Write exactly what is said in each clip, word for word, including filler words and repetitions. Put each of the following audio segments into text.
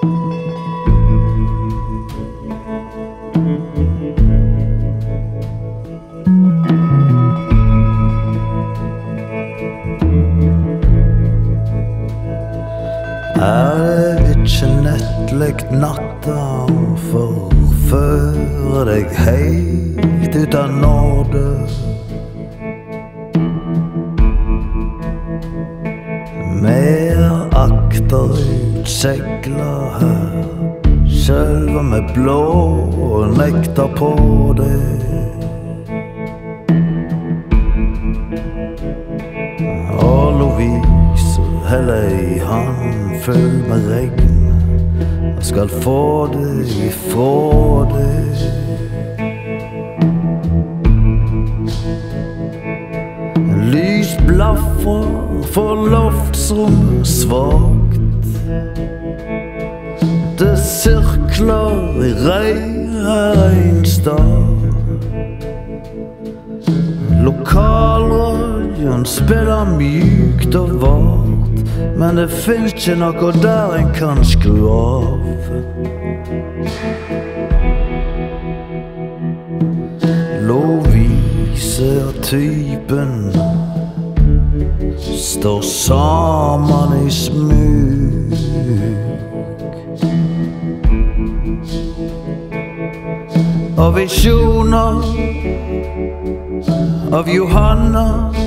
Er det ikke nettlikt natta og forfører deg helt ut av nåde? Mer akterut segler her, selv om jeg blå og nekter på det. Og Lovise heller i hand full med regn, og skal få det ifra det. Lys blaffer for loftsrommet svagt. Det sirkler i rein stad. Lokalradioen spiller mjukt og vart, men det finnes ikke noe der en kan skru av. Lovise og typen står sammen i smug. Og visjoner av Johanna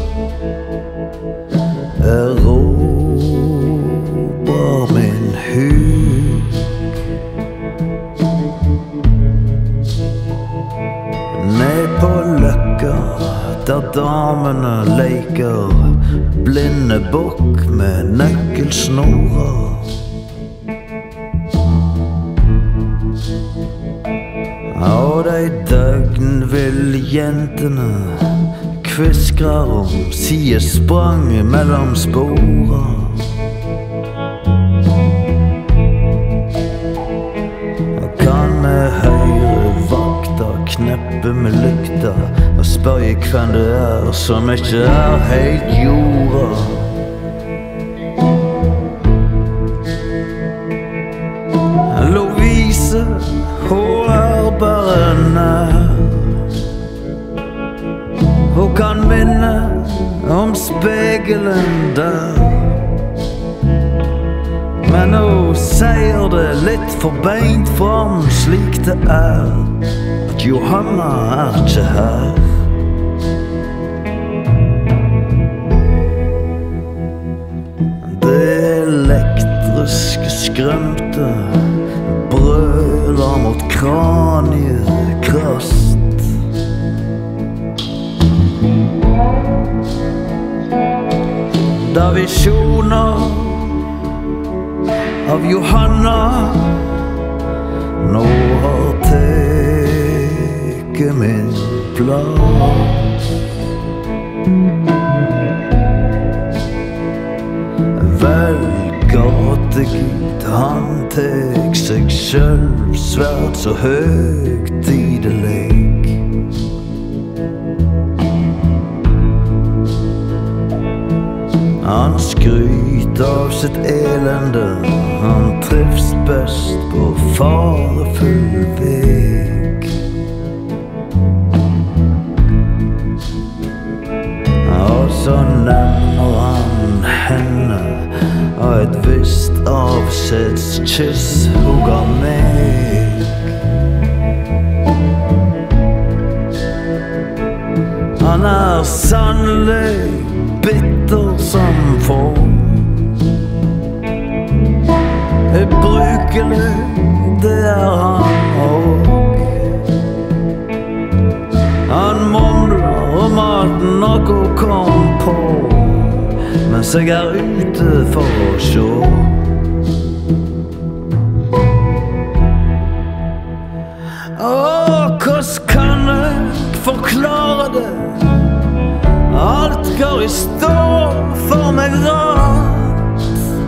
erobrer min huk. Ned på Løkka, der damene leker blinde bukk med nøkkelsnorer. Og de døgnville jentene kviskrer om sidesprang mellom sporer. Og kan med høyre vakta kneppe med lykta og spørre hvem det er som ikke er helt jorda. Lovise, hun er bare nær. Hun kan minne om spegelen der, men hun sier det litt for beint fram slik det er, at Johanna er ikke her. Det elektriske skrømte brøler mot kraniekrast. Da visjoner av Johanna nå har teket min plass. Vel gategud, han tek seg selv svært så høgtidelig. Han skryter av sitt elende, han trivs best på farefull vek. Og så nevner han henne av et visst avskjedskyss hun ga meg. Han er sannelig bitter som får, ubrukelig, det er han og. Han mumler om at noe kom på, mens jeg er ute for å sjå. Åh, hvordan kan jeg forklare det? Alt går i stå for meg rart.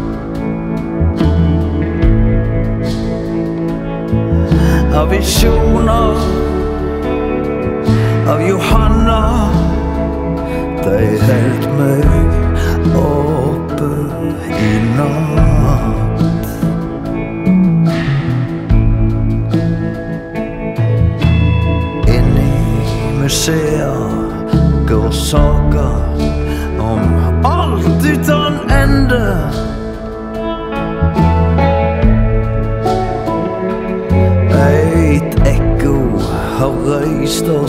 Av visjoner av Johanna, de helt meg oppe i natt.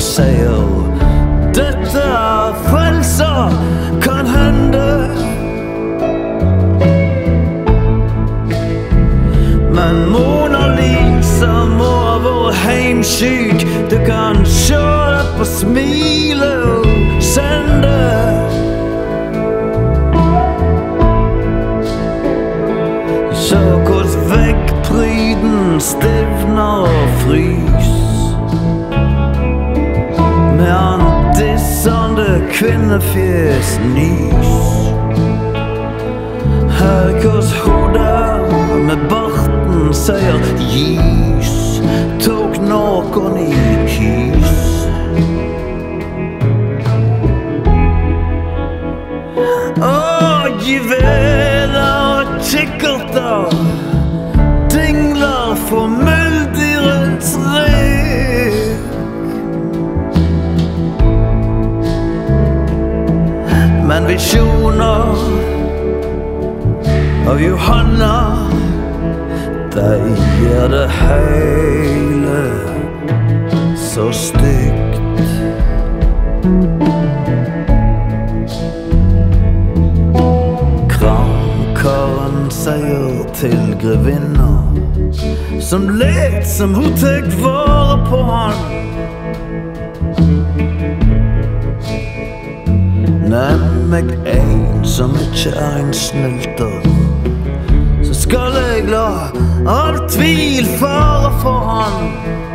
sier dette er frelser, kan hende. Men Mona Lisa må ha vært heimsyk. Du kan sjå det på smilet og sende. Sjå hvordan veggpryden stivner og frys, med han dissende kvinnefjes nys. Hør hvordan hodet med barten sier gis, tok noen i hys. Og giveler og kikkerter dingler for muldyrets rek. Men visjoner av Johanna, de gjør det hele så stygt. Kramkaren sier til grevinna, som let som hun tek vare på han: nevn meg en som ikke er en snylter, så skal jeg la all tvil fare for han.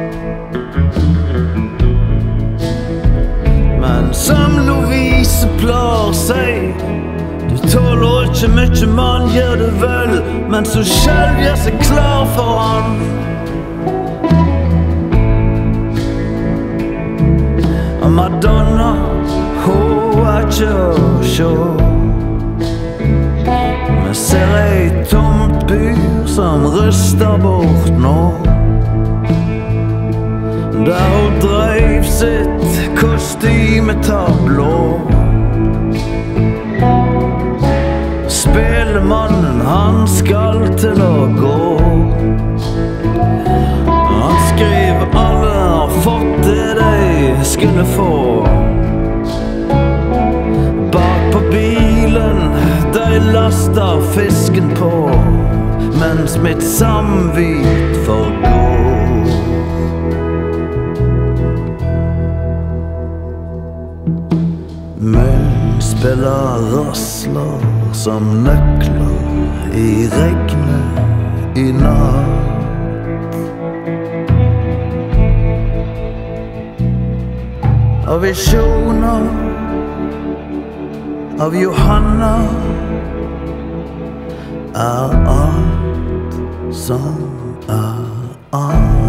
Men som Lovise plar seg, du tåler ikke mye, man gjør det vel, men så selv gjør seg klar for han. Og Madonna, hun er ikke å sjå. Vi ser ei tomt bur som ryster bort nå, der hun dreiv sitt kostymetablå. Spelemannen, han skal til å gå. Han skriver alle har fått det de skulle få. Bak på bilen de laster fisken på, mens mitt samvit får gå. Munnspiller rasler som nøkler i regnet i natt. Av visjoner av Johanna er alt som er alt.